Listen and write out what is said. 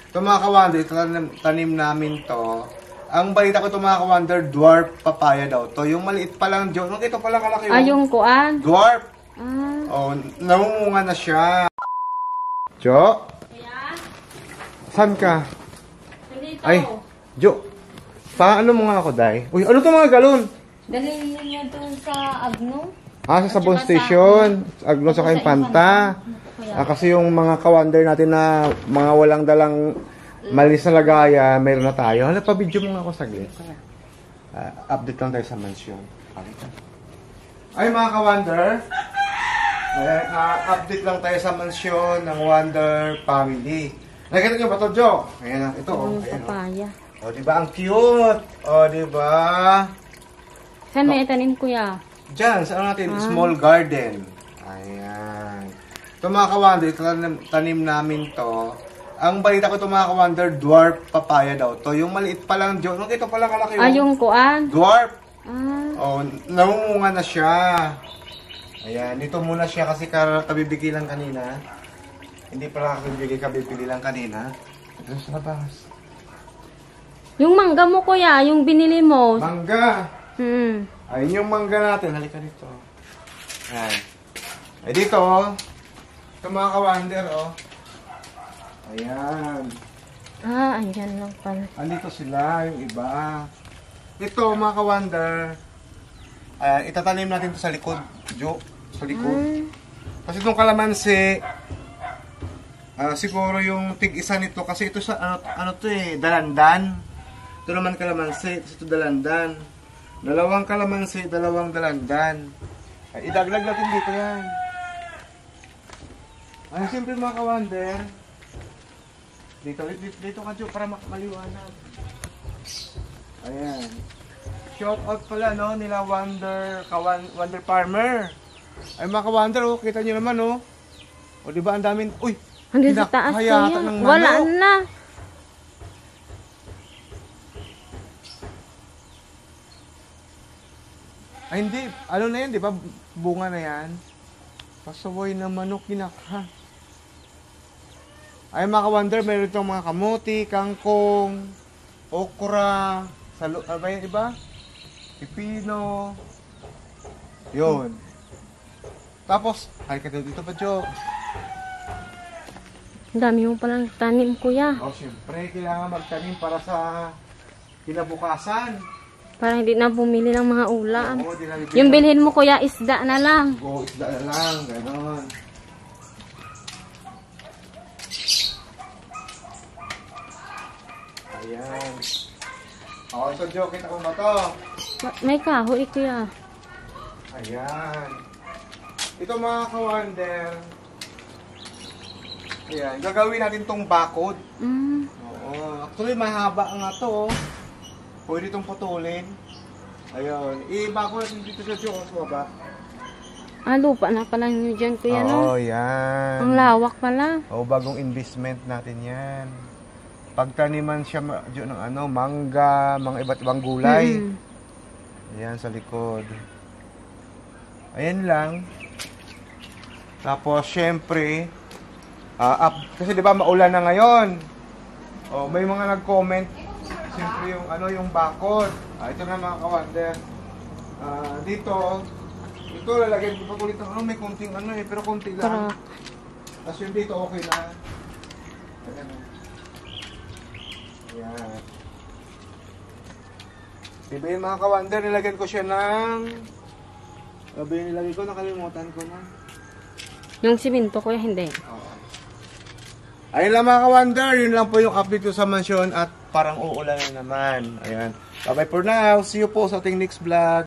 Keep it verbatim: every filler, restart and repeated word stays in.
Ito mga ka-wonder, tanim, tanim namin to. Ang balita ko ito mga ka-wonder, dwarf papaya daw to. Yung maliit pa lang, Jo. Ito pa lang kalaki. Ah, yung kuan? Dwarf. Ah. Oh, namumunga na siya. Jo? Kaya? Saan ka? Dito. Ay, Jo. Paano mo nga ako, Day? Uy, ano to mga galon? Dalhin niya doon sa Agno. Ah, sa sabon station. Sa Agno sa kayong Panta. Ah, kasi yung mga ka-wonder natin na mga walang dalang malis na lagaya, meron na tayo. Hala, pa-video mo nga ako saglit. Uh, update lang tayo sa mansion. Ay, mga ka-wonder. Uh, uh, update lang tayo sa mansion ng Wonder Family. Nakikita nyo ba ito, Jo? Ayan, ito. Yung Oh, ayan, papaya. O, oh, diba? Ang cute. O, oh, diba? Saan may itanim, kuya? Diyan, sa ano natin, Ah. small garden. Ayan. Ito mga ka-wonder, tanim, tanim namin to. Ang balita ko ito mga ka-wonder, dwarf papaya daw to. Yung maliit pa lang, Jo. Ito pa lang kalaki. Ah, yung kuan? Dwarf. Ah. Oh, namumunga na siya. Ayan, dito muna siya kasi kabibigay lang kanina. Hindi pala kabibigay, kabibigay lang kanina. Ito sa labas. Yung mangga mo, kuya, yung binili mo. Mangga. Hmm. Ayun yung mangga natin. Halika dito. Ayan. Ay dito, oh. Ito mga ka-wonder, oh. Ayan. Ah, andyan lang pala. Andito sila, yung iba. Ito, mga ka-wonder. Ayan, itatanim natin ito sa likod, Jo. Sa likod. Hmm. Kasi itong kalamansi, ah, siguro yung tig-isa nito, kasi ito sa, ano, ano to eh, dalandan. Ito naman kalamansi, ito dalandan. Dalawang kalamansi, dalawang dalandan. Ay, idaglag natin dito yan. Ay, simple mga ka-wonder. Dito, dito, dito ka, Jo, para maliwanag. Ayan. Shout out pala, no, nila Wonder, kawan, Wonder Farmer. Ay, mga ka-wonder, oh, kita nyo naman, oh. O, diba, ang daming, uy, Hanggang sa taas, kuya. ng Wala manok. na. Ay, hindi. Ano na yan, di ba? Bunga na yan. Pasaway na manok, kinaka. Ay, mga ka-wonder, mayroon itong mga kamuti, kangkong, okra, salo, ano ba yan, iba? Pipino. Yun. Tapos, ay ka dito pa, Jo. Ang dami mo palang tanim, kuya. O, oh, siyempre, kailangan magtanim para sa kinabukasan. Para hindi na bumili ng mga ulam. Oo, di na bibili. Yung bilhin mo, kuya, isda na lang. Oo, isda na lang, gano'n. Ayan. O, so Jo, kita ko ba to? May kahoy, kuya. Ayan. Ito mga ka-wonder. Ayan, gagawin natin tong bakod. Mm. Oo, actually mahaba nga to. Oh. Pwede itong putulin. Ayun, i-bakod natin dito sa Jo, sa baba. Ah, lupa na pala nyo dyan, kuya, no? Oo, yan. Ang lawak pala. O, bagong investment natin yan. Pagtaniman siya Jo, ng ano, mangga, mga iba't ibang gulay. Mm. Ayan, sa likod. Ayan lang. Tapos, syempre, uh, up, kasi di ba maulan na ngayon. O, may mga nag-comment. Siyempre yung, ano, yung bakod. Ah, ito na mga ka-wonder. Ah, dito, ito lalagyan ko pa ulit ng ano, may konting ano eh, pero konti lang. Tapos yung dito, okay na. Ayan. Ayan. Diba yung mga ka-wonder, nilagyan ko siya ng... Sabi yung nilagay ko, nakalimutan ko na. Yung siminto, kuya, hindi. Oo. Ayun lang mga ka-wonder, yun lang po yung update ko sa mansyon at parang uulan na naman. Ayan. Bye bye for now. See you po sa ating next vlog.